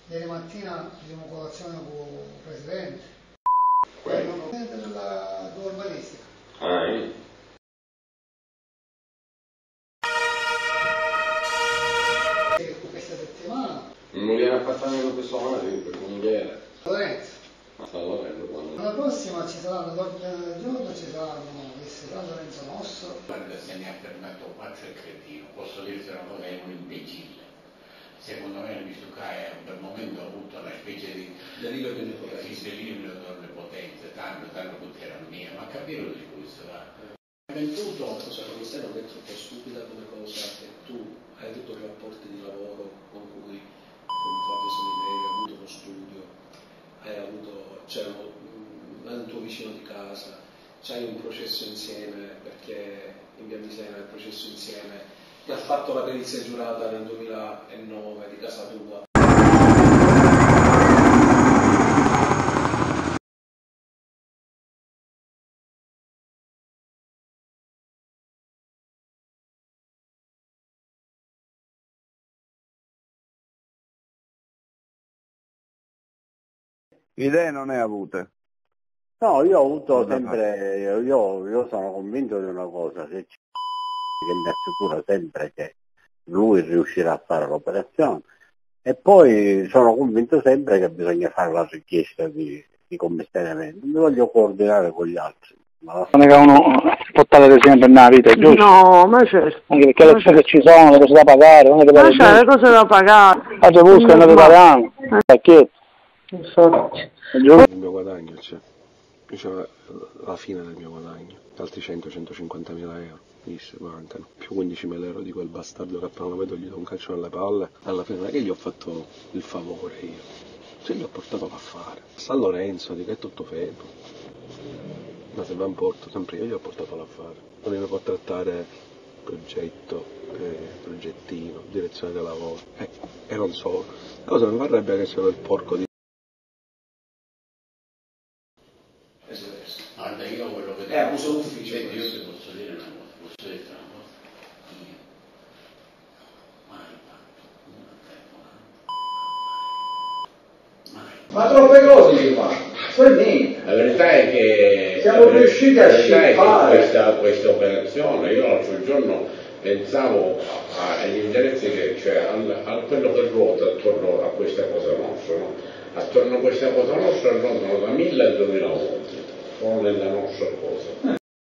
ieri mattina facciamo colazione con il Presidente. Della urbanistica. Questa settimana. Non viene a Pattanello questo momento, non viene. Lorenzo. La prossima ci saranno, l'ordine del giorno ci saranno San Lorenzo Nosso. Guarda, se ne ha fermato 4 è cretino, posso dirti una cosa, è un imbecille. Secondo me Misukai per momento ha avuto una specie di delirio delle potenze, tanto tutti erano mie, ma capire di questo va. Venduto, mi sembra che è troppo stupida come cosa che tu hai avuto rapporti di lavoro con cui con Fabio Sanineri, hai avuto uno studio, c'era un tuo vicino di casa, c'hai un processo insieme, perché in via Misena il processo insieme, che ha fatto la perizia giurata nel 2009 di casa tua. Idee non ne avute? No, io ho avuto sempre, io sono convinto di una cosa, che mi assicura sempre che lui riuscirà a fare l'operazione, e poi sono convinto sempre che bisogna fare la richiesta di commissariamento, non mi voglio coordinare con gli altri. Non è che uno può stare sempre nella vita, giusto? No, ma certo. Anche perché le spese ci sono, le cose da pagare, non è che ma c'è le cose da pagare. Oggi buscano, noi paghiamo. Perché? Non so. Il mio guadagno c'è. Diciamo la fine del mio guadagno, altri 100-150 mila euro, mancano, più 15.000 euro di quel bastardo che appena lo vedo gli do un calcio nelle palle, alla fine non è che gli ho fatto il favore io, cioè gli ho portato a fare. San Lorenzo, di che è tutto fermo, ma se va in porto sempre io gli ho portato a fare, non mi può trattare progetto, progettino, direzione del lavoro, e non solo. La cosa mi vorrebbe che sono il porco di... Guarda, io quello che abuso d'ufficio. Io ti posso dire una cosa, posso dire una cosa. Io mai fatto una telefonata. Ma troppe cose si fanno, poi niente. La verità è che siamo riusciti a scippare questa operazione. Io l'altro giorno pensavo agli interessi che c'è, a quello che ruota attorno a questa cosa nostra, no? Attorno a questa cosa nostra ruotano da 1000 al 2011, sono nella nostra cosa.